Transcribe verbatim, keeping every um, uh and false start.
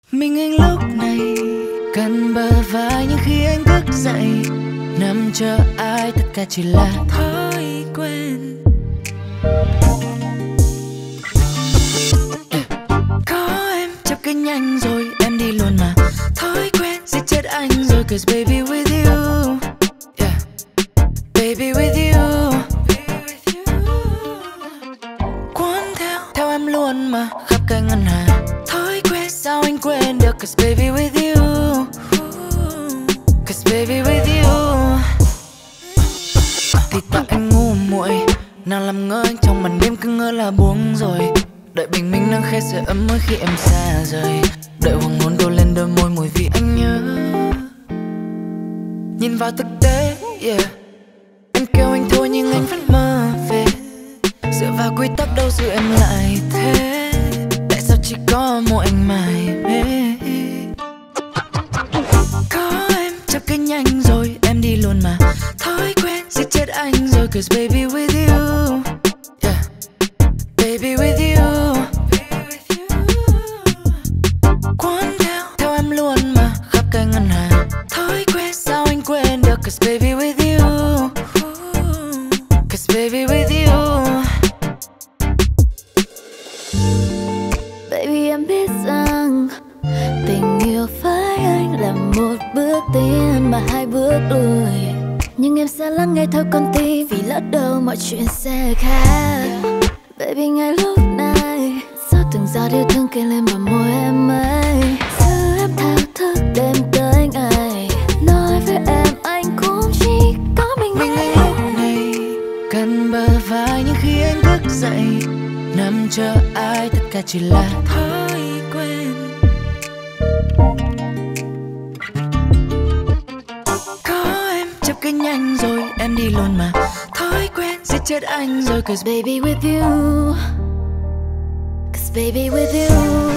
Mình anh lúc này cần bờ vai, nhưng khi anh thức dậy nằm chờ ai, tất cả chỉ là thói quen. Có em chấp cái nhanh rồi em đi luôn mà thói quen giết chết anh rồi. Cause baby with you, yeah. Baby with you, cuốn theo theo em luôn mà khắp cả ngân hà. Thói quen sao anh quên được. Cause baby with you, cause baby with you. Thì tại anh ngu muội, nào làm ngơ anh trong màn đêm cứ ngỡ là buông rồi. Đợi bình minh nắng khẽ sưởi ấm mỗi khi em xa rời. Đợi hoàng hôn tô lên đôi môi mùi vị anh nhớ. Nhìn vào thực tế, yeah. Em kêu anh thôi nhưng anh vẫn mơ về. Dựa vào quy tắc đâu rồi em lại thế. Tại sao chỉ có mỗi anh mải mê. Có em chấp cái nhanh rồi em đi luôn mà thói quen giết chết anh rồi. Cause baby with you, yeah. Baby with you, cuốn theo theo em luôn mà khắp cả ngân hà. Thói quen sao anh quên được. Cause baby with you, cause baby with you. Baby em biết rằng tình yêu với anh là một bước tiến mà hai bước lùi. Nhưng em sẽ lắng nghe theo con tim vì lỡ đâu mọi chuyện sẽ khác. Baby ngay lúc này sao từng giọt yêu thương kề lên bờ môi em ấy. Giữ em thao thức đêm tới ngày. Nói với em anh cũng chỉ có mình Mình anh lúc này cần bờ vai, nhưng khi anh thức dậy nằm chờ ai, tất cả chỉ là thói quen. Có em chấp cái nhanh rồi em đi luôn mà thói quen giết chết anh rồi. Cause baby with you, cause baby with you.